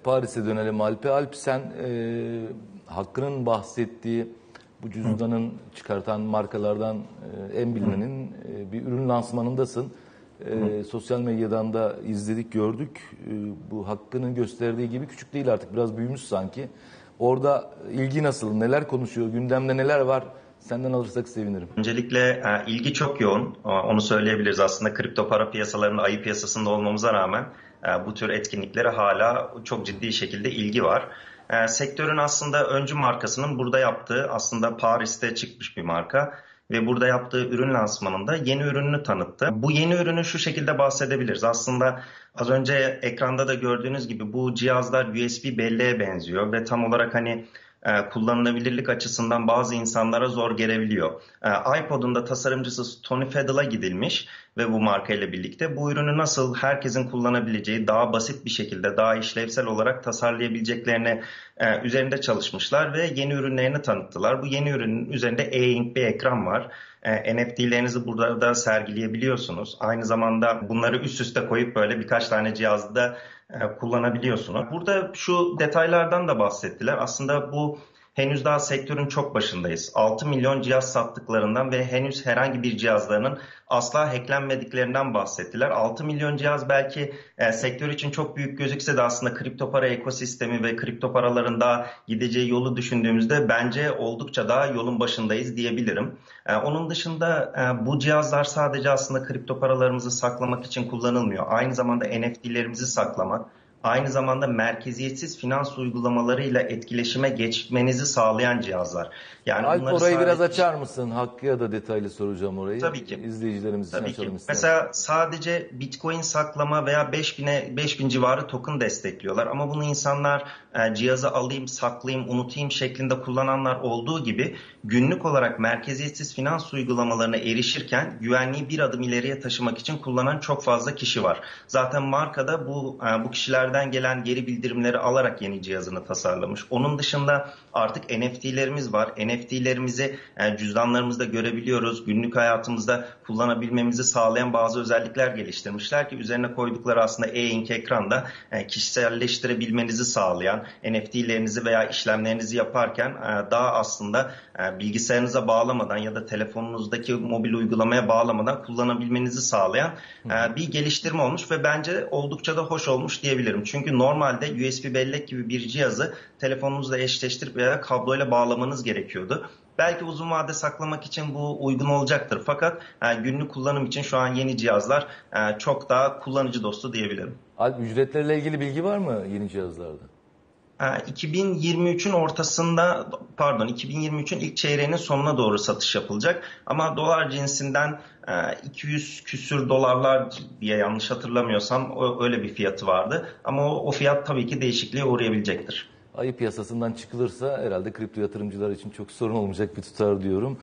Paris'e dönelim Alp'e. Alp, sen Hakkı'nın bahsettiği bu cüzdanın çıkartan markalardan en bilinenin bir ürün lansmanındasın. Sosyal medyadan da izledik, gördük. Bu Hakkı'nın gösterdiği gibi küçük değil artık, biraz büyümüş sanki. Orada ilgi nasıl, neler konuşuyor, gündemde neler var? Senden alırsak sevinirim. Öncelikle ilgi çok yoğun. Onu söyleyebiliriz. Aslında kripto para piyasalarının ayı piyasasında olmamıza rağmen bu tür etkinliklere hala çok ciddi şekilde ilgi var. Sektörün aslında öncü markasının burada yaptığı, aslında Paris'te çıkmış bir marka ve burada yaptığı ürün lansmanında yeni ürününü tanıttı. Bu yeni ürünü şu şekilde bahsedebiliriz. Aslında az önce ekranda da gördüğünüz gibi bu cihazlar USB belleğe benziyor ve tam olarak kullanılabilirlik açısından bazı insanlara zor gelebiliyor. iPod'un da tasarımcısı Tony Fadell'a gidilmiş ve bu markayla birlikte bu ürünü nasıl herkesin kullanabileceği, daha basit bir şekilde, daha işlevsel olarak tasarlayabileceklerini üzerinde çalışmışlar ve yeni ürünlerini tanıttılar. Bu yeni ürünün üzerinde e-ink bir ekran var. NFT'lerinizi burada da sergileyebiliyorsunuz. Aynı zamanda bunları üst üste koyup böyle birkaç tane cihazda kullanabiliyorsunuz. Burada şu detaylardan da bahsettiler. Aslında bu henüz daha sektörün çok başındayız. 6 milyon cihaz sattıklarından ve henüz herhangi bir cihazlarının asla hacklenmediklerinden bahsettiler. 6 milyon cihaz belki sektör için çok büyük gözükse de aslında kripto para ekosistemi ve kripto paraların daha gideceği yolu düşündüğümüzde bence oldukça daha yolun başındayız diyebilirim. Onun dışında bu cihazlar sadece aslında kripto paralarımızı saklamak için kullanılmıyor. Aynı zamanda NFT'lerimizi saklamak, aynı zamanda merkeziyetsiz finans uygulamalarıyla etkileşime geçmenizi sağlayan cihazlar. Yani Alp, bunları orayı biraz sadece... açar mısın? Hakkı'ya da detaylı soracağım orayı. Tabii ki. İzleyicilerimiz için Tabii açalım ki. istersen. Mesela sadece Bitcoin saklama veya 5000 civarı token destekliyorlar. Ama bunu insanlar cihazı alayım, saklayayım, unutayım şeklinde kullananlar olduğu gibi günlük olarak merkeziyetsiz finans uygulamalarına erişirken güvenliği bir adım ileriye taşımak için kullanan çok fazla kişi var. Zaten markada bu kişilerden gelen geri bildirimleri alarak yeni cihazını tasarlamış. Onun dışında artık NFT'lerimiz var. NFT'lerimizi cüzdanlarımızda görebiliyoruz. Günlük hayatımızda kullanabilmemizi sağlayan bazı özellikler geliştirmişler ki üzerine koydukları aslında e-ink ekranda kişiselleştirebilmenizi sağlayan, NFT'lerinizi veya işlemlerinizi yaparken daha aslında bilgisayarınıza bağlamadan ya da telefonunuzdaki mobil uygulamaya bağlamadan kullanabilmenizi sağlayan bir geliştirme olmuş ve bence oldukça da hoş olmuş diyebilirim. Çünkü normalde USB bellek gibi bir cihazı telefonunuzla eşleştirip veya kabloyla bağlamanız gerekiyordu. Belki uzun vade saklamak için bu uygun olacaktır. Fakat günlük kullanım için şu an yeni cihazlar çok daha kullanıcı dostu diyebilirim. Alp, ücretlerle ilgili bilgi var mı yeni cihazlarda? 2023'ün ilk çeyreğinin sonuna doğru satış yapılacak. Ama dolar cinsinden 200 küsür dolarlar diye yanlış hatırlamıyorsam öyle bir fiyatı vardı. Ama o fiyat tabii ki değişikliğe uğrayabilecektir. Ayı piyasasından çıkılırsa herhalde kripto yatırımcılar için çok sorun olmayacak bir tutar diyorum.